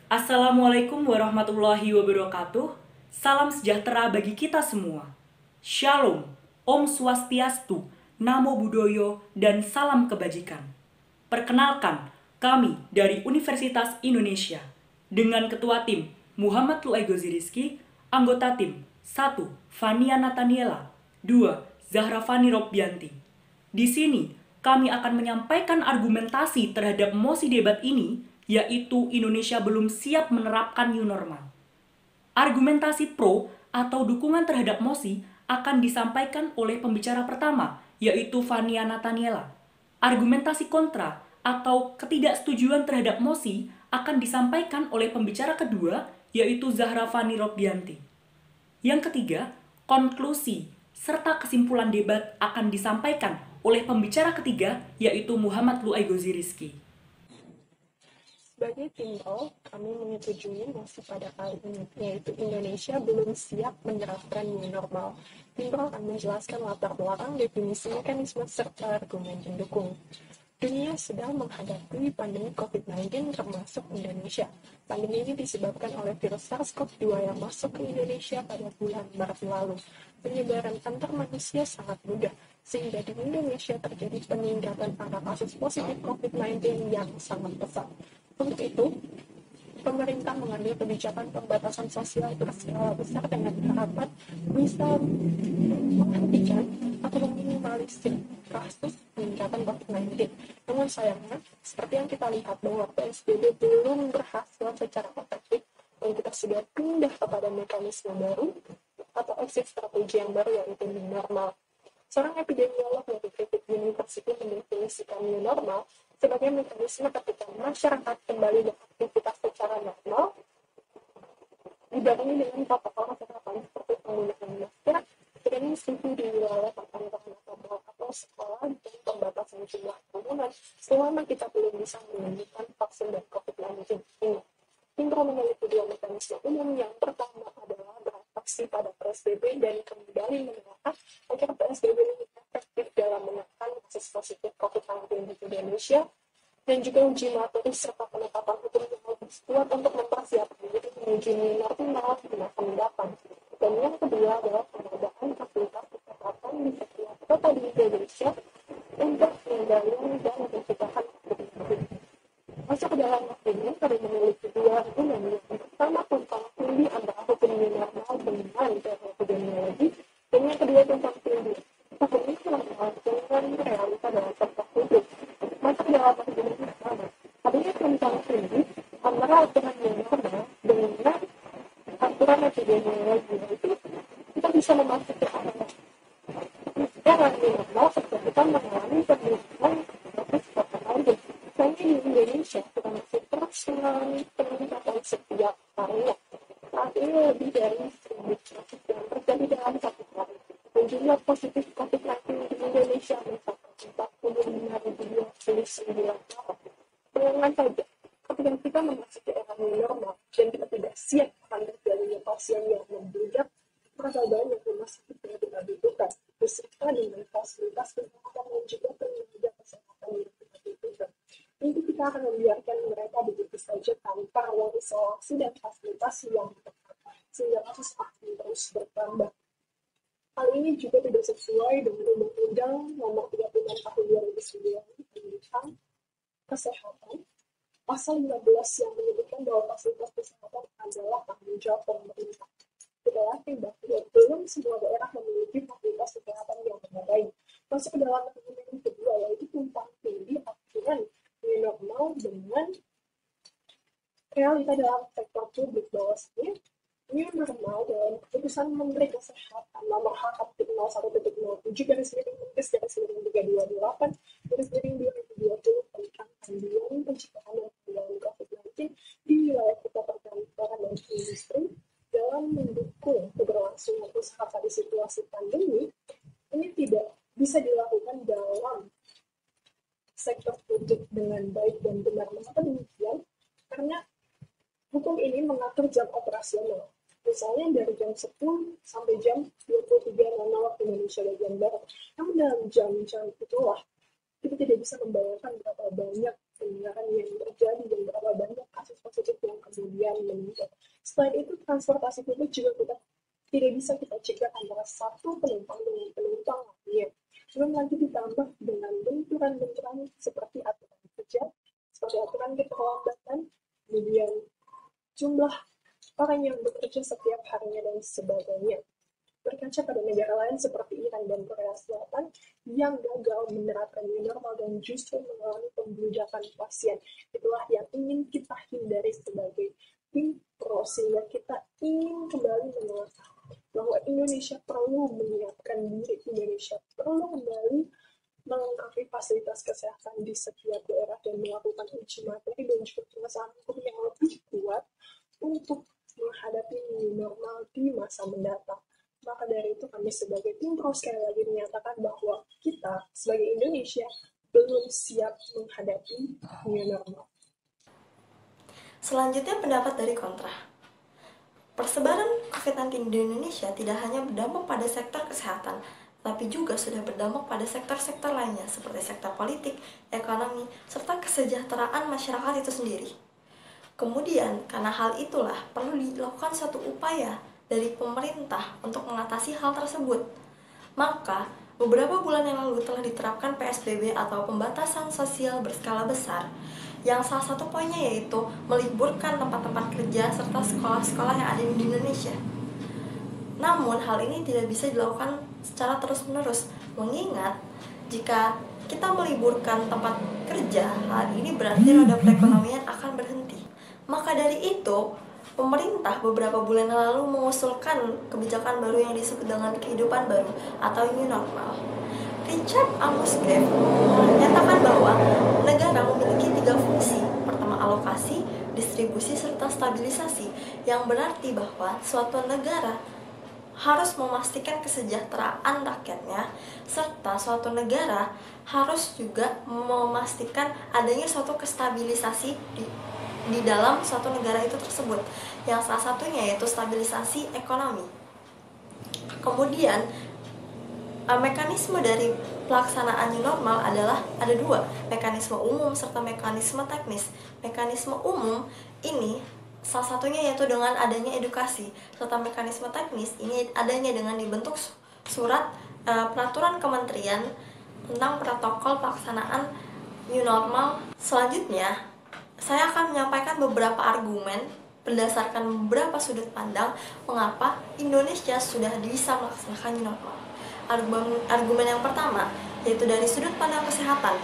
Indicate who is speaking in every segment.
Speaker 1: Assalamualaikum warahmatullahi wabarakatuh. Salam sejahtera bagi kita semua. Shalom, Om Swastiastu, Namo Buddhaya, dan salam kebajikan. Perkenalkan, kami dari Universitas Indonesia dengan Ketua Tim Muhammad Luaigozi Rizky, anggota tim 1. Fania Nataniela, 2. Zahra Fani Robbianti. Di sini, kami akan menyampaikan argumentasi terhadap mosi debat ini, yaitu Indonesia belum siap menerapkan new normal. Argumentasi pro atau dukungan terhadap mosi akan disampaikan oleh pembicara pertama, yaitu Fania Nataniela. Argumentasi kontra atau ketidaksetujuan terhadap mosi akan disampaikan oleh pembicara kedua, yaitu Zahra Fani Robbianti. Yang ketiga, konklusi serta kesimpulan debat akan disampaikan oleh pembicara ketiga, yaitu Muhammad Luaigozi Rizky.
Speaker 2: Sebagai tim Pro, kami menyetujui mosi pada kali ini, yaitu Indonesia belum siap menerapkan new normal. Tim Pro akan menjelaskan latar belakang, definisi mekanisme, serta argumen pendukung. Dunia sedang menghadapi pandemi COVID-19 termasuk Indonesia. Pandemi ini disebabkan oleh virus SARS-CoV-2 yang masuk ke Indonesia pada bulan Maret lalu. Penyebaran antar manusia sangat mudah, sehingga di Indonesia terjadi peningkatan angka kasus positif COVID-19 yang sangat pesat. Untuk itu, pemerintah mengambil kebijakan pembatasan sosial berskala besar dengan harapan bisa menghentikan atau meminimalisir kasus peningkatan COVID-19. Namun sayangnya, seperti yang kita lihat bahwa PSBB belum berhasil secara efektif dan kita sudah pindah kepada mekanisme baru atau exit strategi yang baru yaitu new normal. Seorang epidemiolog dari Griffith University mendefinisikan new normal sebagai mekanisme ketika masyarakat kembali beraktivitas secara normal dibarengi dengan protokol kesehatan seperti penggunaan masker, screening suhu di wilayah tertentu atau sekolah dan pembatasan jumlah kerumunan selama kita belum bisa menemukan vaksin dari COVID-19 ini. Indra memiliki dua mekanisme umum. Yang pertama adalah bereaksi pada PSBB dan kembali menerapkan agar PSBB ini efektif dalam menekan kasus positif COVID-19 di Indonesia, dan juga uji materi serta penetapan hukum yang lebih kuat untuk mempersiapkan diri menuju new normal di masa mendatang. Dan yang kedua adalah pengadaan fasilitas kesehatan di setiap kota di Indonesia untuk pengendalian dan pencegahan COVID-19. Masuk ke dalam waktu ini, kami memiliki dua argumen. Yang pertama tentang pilih antara hukum new normal dengan epidemiologi, dan yang kedua tentang pilih hukum new normal dengan realita dalam sektor hidup. Masuk dalam argumen pertama, adanya tentang pilih antara aturan new normal dengan aturan epidemiologi, itu kita bisa memasuki arah dengan new normal setelah kita mengalami peningkatan kasus COVID-19. Hanya di Indonesia kita masih terus mengalami peningkatan setiap harinya. Saat ini lebih dari 1.000 kasus yang terjadi dalam satu hari. Dan jumlah positif COVID-19 di Indonesia mencapai 45.029 orang. Bayangkan saja, ketika kita memasuki era new normal dan kita tidak siap akan terjadinya pasien yang membludak, maka banyak rumah sakit yang kita butuhkan, beserta dengan fasilitas kesehatan dan juga tenaga kesehatan yang kita butuhkan. Ini kita akan membiarkan mereka begitu saja tanpa ruang isolasi dan fasilitas yang tepat, sehingga kasus akan terus bertambah. Hal ini juga tidak sesuai dengan Undang-Undang Nomor 36 Tahun 2009 tentang Kesehatan, Pasal 15 yang menyebutkan bahwa fasilitas kesehatan adalah tanggung jawab pemerintah. Kita yakin bahwa belum semua daerah memiliki fasilitas kesehatan yang memadai. Masuk ke dalam argumen kedua, yaitu tumpang tindih aturan new normal dengan realita dalam sektor publik. Bahwasanya new normal dalam keputusan Menteri Kesehatan nomor H/01.09/328/2020 tentang panduan pencegahan dan pengendalian COVID-19 di wilayah kota perkantoran dan industri dalam mendukung keberlangsungan usaha pada situasi pandemi, ini tidak bisa dilakukan dalam sektor publik dengan baik dan benar. Mengapa demikian? Karena hukum ini mengatur jam operasional. Misalnya dari jam 10 sampai jam 23.00 waktu Indonesia bagian Barat. Namun dalam jam-jam itulah kita tidak bisa membayangkan berapa banyak penularan yang terjadi dan berapa banyak kasus positif yang kemudian meningkat. Selain itu, transportasi publik juga tidak bisa kita cegah antara satu penumpang dengan penumpang lainnya. Belum lagi ditambah dengan benturan-benturan seperti aturan kerja, seperti aturan keterlambatan, kemudian jumlah orang yang bekerja setiap harinya dan sebagainya. Berkaca pada negara lain seperti Iran dan Korea Selatan yang gagal menerapkan new normal dan justru mengalami pembludakan pasien. Itulah yang ingin kita hindari sebagai tim pro, sehingga kita ingin kembali mengasah bahwa Indonesia perlu menyiapkan diri, Indonesia perlu kembali melengkapi fasilitas kesehatan di setiap daerah dan melakukan uji materi dan juga pengesahan hukum yang lebih kuat untuk menghadapi new normal di masa mendatang. Maka dari itu kami sebagai tim pro sekali lagi menyatakan bahwa kita sebagai Indonesia belum siap menghadapi new normal.
Speaker 3: Selanjutnya pendapat dari kontra. Persebaran COVID-19 di Indonesia tidak hanya berdampak pada sektor kesehatan, tapi juga sudah berdampak pada sektor-sektor lainnya seperti sektor politik, ekonomi, serta kesejahteraan masyarakat itu sendiri. Kemudian, karena hal itulah perlu dilakukan suatu upaya dari pemerintah untuk mengatasi hal tersebut. Maka, beberapa bulan yang lalu telah diterapkan PSBB atau pembatasan sosial berskala besar, yang salah satu poinnya yaitu meliburkan tempat-tempat kerja serta sekolah-sekolah yang ada di Indonesia. Namun, hal ini tidak bisa dilakukan secara terus-menerus, mengingat jika kita meliburkan tempat kerja, hal ini berarti roda perekonomian akan berhenti. Maka dari itu, pemerintah beberapa bulan lalu mengusulkan kebijakan baru yang disebut dengan kehidupan baru atau new normal. Richard Amos Grave menyatakan bahwa negara memiliki 3 fungsi. Pertama, alokasi, distribusi, serta stabilisasi, yang berarti bahwa suatu negara harus memastikan kesejahteraan rakyatnya, serta suatu negara harus juga memastikan adanya suatu kestabilisasi di dalam suatu negara itu tersebut, yang salah satunya yaitu stabilisasi ekonomi. Kemudian mekanisme dari pelaksanaan new normal adalah ada 2, mekanisme umum serta mekanisme teknis. Mekanisme umum ini salah satunya yaitu dengan adanya edukasi, serta mekanisme teknis ini adanya dengan dibentuk surat peraturan kementerian tentang protokol pelaksanaan new normal. Selanjutnya, saya akan menyampaikan beberapa argumen berdasarkan beberapa sudut pandang mengapa Indonesia sudah bisa melaksanakan new normal. Argumen yang pertama yaitu dari sudut pandang kesehatan.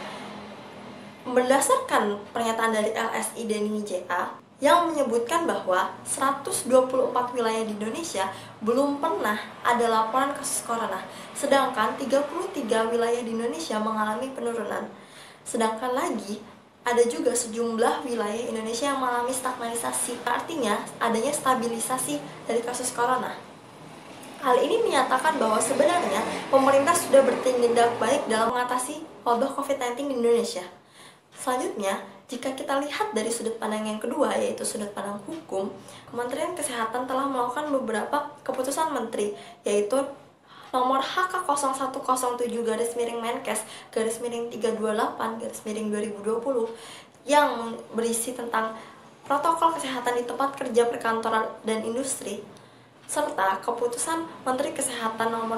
Speaker 3: Berdasarkan pernyataan dari LSI dan IJA yang menyebutkan bahwa 124 wilayah di Indonesia belum pernah ada laporan kasus corona, sedangkan 33 wilayah di Indonesia mengalami penurunan. Sedangkan lagi ada juga sejumlah wilayah Indonesia yang mengalami stagnisasi, artinya adanya stabilisasi dari kasus corona. Hal ini menyatakan bahwa sebenarnya pemerintah sudah bertindak baik dalam mengatasi wabah COVID-19 di Indonesia. Selanjutnya, jika kita lihat dari sudut pandang yang kedua, yaitu sudut pandang hukum, Kementerian Kesehatan telah melakukan beberapa keputusan menteri, yaitu nomor HK0117-Menkes-328-2020 yang berisi tentang protokol kesehatan di tempat kerja, perkantoran, dan industri, serta keputusan Menteri Kesehatan nomor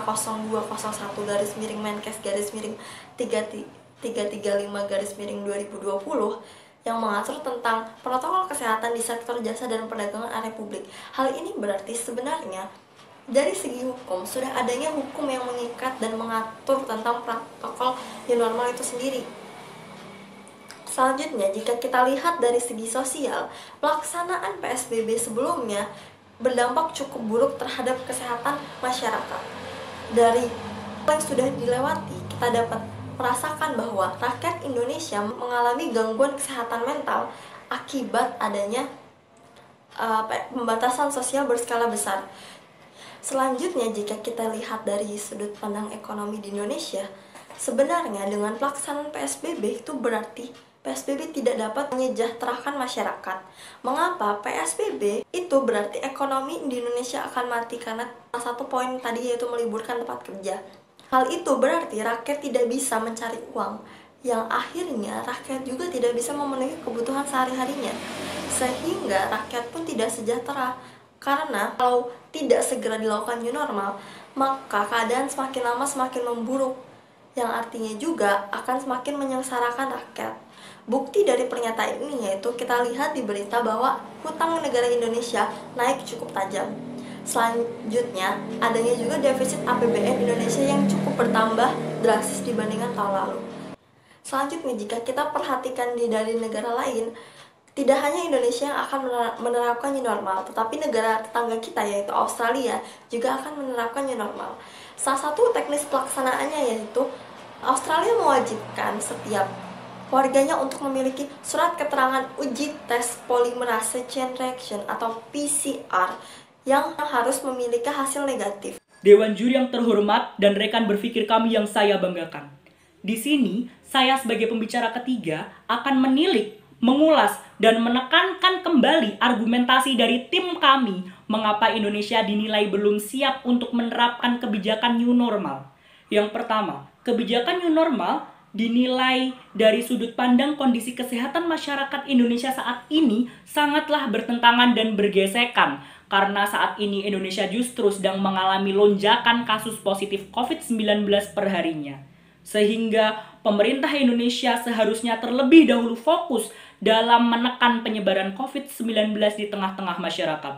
Speaker 3: HK0201-Menkes-335-2020 yang mengatur tentang protokol kesehatan di sektor jasa dan perdagangan area publik. Hal ini berarti sebenarnya dari segi hukum sudah adanya hukum yang mengikat dan mengatur tentang protokol new normal itu sendiri. Selanjutnya, jika kita lihat dari segi sosial, pelaksanaan PSBB sebelumnya berdampak cukup buruk terhadap kesehatan masyarakat. Dari apa yang sudah dilewati, kita dapat merasakan bahwa rakyat Indonesia mengalami gangguan kesehatan mental akibat adanya pembatasan sosial berskala besar. Selanjutnya, jika kita lihat dari sudut pandang ekonomi di Indonesia, sebenarnya dengan pelaksanaan PSBB itu berarti PSBB tidak dapat menyejahterakan masyarakat. Mengapa? PSBB itu berarti ekonomi di Indonesia akan mati karena salah satu poin tadi yaitu meliburkan tempat kerja. Hal itu berarti rakyat tidak bisa mencari uang yang akhirnya rakyat juga tidak bisa memenuhi kebutuhan sehari-harinya, sehingga rakyat pun tidak sejahtera. Karena kalau tidak segera dilakukan new normal, maka keadaan semakin lama semakin memburuk, yang artinya juga akan semakin menyengsarakan rakyat. Bukti dari pernyataan ini yaitu kita lihat di berita bahwa hutang negara Indonesia naik cukup tajam. Selanjutnya, adanya juga defisit APBN Indonesia yang cukup bertambah drastis dibandingkan tahun lalu. Selanjutnya, jika kita perhatikan dari negara lain, tidak hanya Indonesia yang akan menerapkan new normal, tetapi negara tetangga kita yaitu Australia juga akan menerapkan new normal. Salah satu teknis pelaksanaannya yaitu Australia mewajibkan setiap warganya untuk memiliki surat keterangan uji tes polimerase chain reaction atau PCR yang harus memiliki hasil negatif.
Speaker 1: Dewan juri yang terhormat dan rekan berpikir kami yang saya banggakan. Di sini, saya sebagai pembicara ketiga akan menilik, mengulas, dan menekankan kembali argumentasi dari tim kami mengapa Indonesia dinilai belum siap untuk menerapkan kebijakan new normal. Yang pertama, kebijakan new normal dinilai dari sudut pandang kondisi kesehatan masyarakat Indonesia saat ini sangatlah bertentangan dan bergesekan karena saat ini Indonesia justru sedang mengalami lonjakan kasus positif COVID-19 perharinya. Sehingga pemerintah Indonesia seharusnya terlebih dahulu fokus dalam menekan penyebaran COVID-19 di tengah-tengah masyarakat.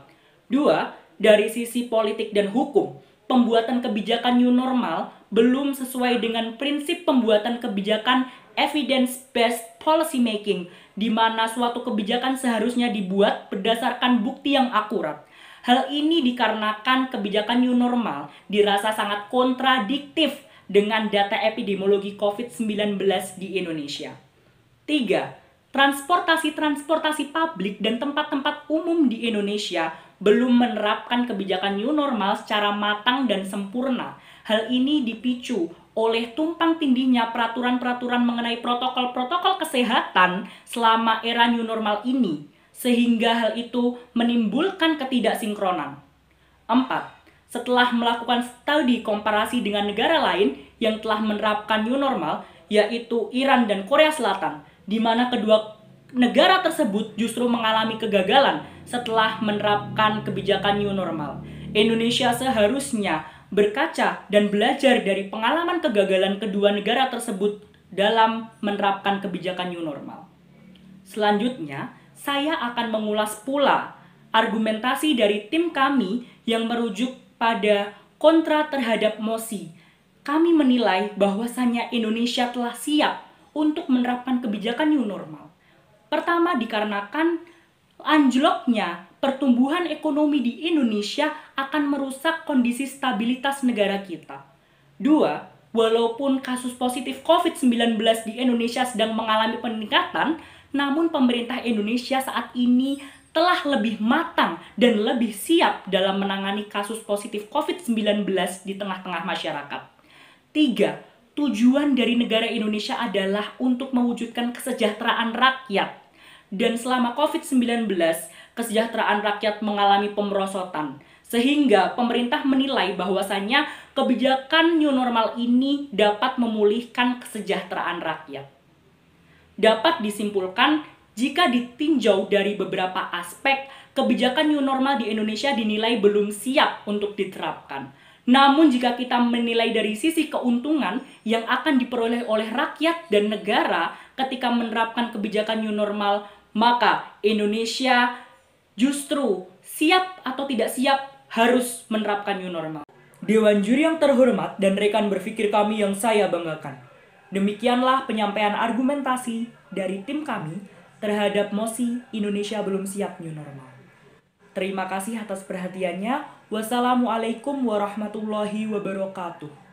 Speaker 1: 2. Dari sisi politik dan hukum, pembuatan kebijakan new normal belum sesuai dengan prinsip pembuatan kebijakan evidence-based policy making, di mana suatu kebijakan seharusnya dibuat berdasarkan bukti yang akurat. Hal ini dikarenakan kebijakan new normal dirasa sangat kontradiktif dengan data epidemiologi COVID-19 di Indonesia. 3. Transportasi publik dan tempat-tempat umum di Indonesia belum menerapkan kebijakan new normal secara matang dan sempurna. Hal ini dipicu oleh tumpang tindihnya peraturan-peraturan mengenai protokol-protokol kesehatan selama era new normal ini, sehingga hal itu menimbulkan ketidaksinkronan. 4. Setelah melakukan studi komparasi dengan negara lain yang telah menerapkan new normal, yaitu Iran dan Korea Selatan, di mana kedua negara tersebut justru mengalami kegagalan setelah menerapkan kebijakan new normal. Indonesia seharusnya berkaca dan belajar dari pengalaman kegagalan kedua negara tersebut dalam menerapkan kebijakan new normal. Selanjutnya, saya akan mengulas pula argumentasi dari tim kami yang merujuk pada kontra terhadap mosi. Kami menilai bahwasannya Indonesia telah siap untuk menerapkan kebijakan new normal. Pertama, dikarenakan anjloknya pertumbuhan ekonomi di Indonesia akan merusak kondisi stabilitas negara kita. 2. Walaupun kasus positif COVID-19 di Indonesia sedang mengalami peningkatan, namun pemerintah Indonesia saat ini telah lebih matang dan lebih siap dalam menangani kasus positif COVID-19 di tengah-tengah masyarakat. 3. Tujuan dari negara Indonesia adalah untuk mewujudkan kesejahteraan rakyat. Dan selama COVID-19, kesejahteraan rakyat mengalami pemerosotan. Sehingga pemerintah menilai bahwasannya kebijakan new normal ini dapat memulihkan kesejahteraan rakyat. Dapat disimpulkan, jika ditinjau dari beberapa aspek, kebijakan new normal di Indonesia dinilai belum siap untuk diterapkan. Namun jika kita menilai dari sisi keuntungan yang akan diperoleh oleh rakyat dan negara ketika menerapkan kebijakan new normal, maka Indonesia justru siap atau tidak siap harus menerapkan new normal. Dewan juri yang terhormat dan rekan berpikir kami yang saya banggakan. Demikianlah penyampaian argumentasi dari tim kami terhadap mosi Indonesia belum siap new normal. Terima kasih atas perhatiannya. Wassalamualaikum warahmatullahi wabarakatuh.